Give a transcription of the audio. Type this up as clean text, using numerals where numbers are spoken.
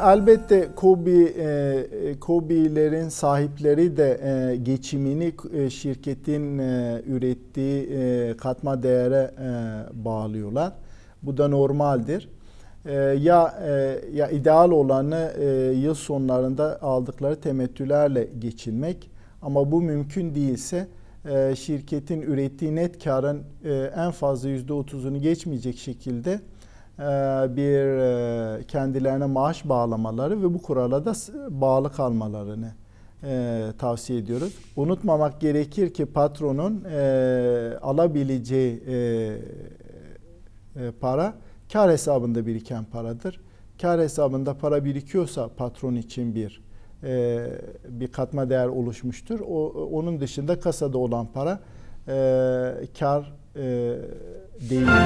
Elbette KOBİ'lerin sahipleri de geçimini şirketin ürettiği katma değere bağlıyorlar. Bu da normaldir. Ya ideal olanı yıl sonlarında aldıkları temettülerle geçinmek, ama bu mümkün değilse şirketin ürettiği net karın en fazla %30'unu geçmeyecek şekilde bir kendilerine maaş bağlamaları ve bu kurala da bağlı kalmalarını tavsiye ediyoruz. Unutmamak gerekir ki patronun alabileceği para kar hesabında biriken paradır. Kar hesabında para birikiyorsa patron için bir katma değer oluşmuştur. Onun dışında kasada olan para kar değil.